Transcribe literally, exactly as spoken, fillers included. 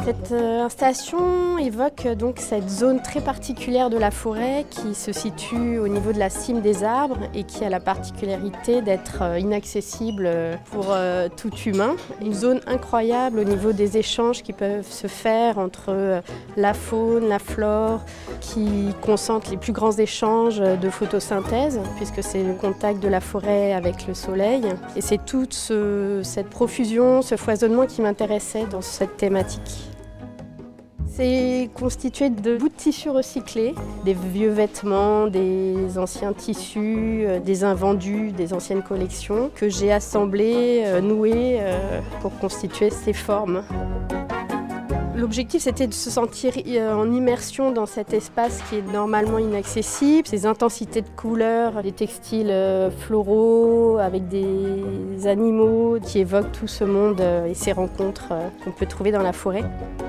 Cette euh, installation évoque euh, donc cette zone très particulière de la forêt qui se situe au niveau de la cime des arbres et qui a la particularité d'être euh, inaccessible euh, pour euh, tout humain. Une zone incroyable au niveau des échanges qui peuvent se faire entre euh, la faune, la flore, qui concentre les plus grands échanges de photosynthèse puisque c'est le contact de la forêt avec le soleil. Et c'est toute ce, cette profusion, ce foisonnement qui m'intéressait dans cette thématique. C'est constitué de bouts de tissus recyclés, des vieux vêtements, des anciens tissus, des invendus, des anciennes collections que j'ai assemblés, noués pour constituer ces formes. L'objectif, c'était de se sentir en immersion dans cet espace qui est normalement inaccessible. Ces intensités de couleurs, des textiles floraux avec des animaux qui évoquent tout ce monde et ces rencontres qu'on peut trouver dans la forêt.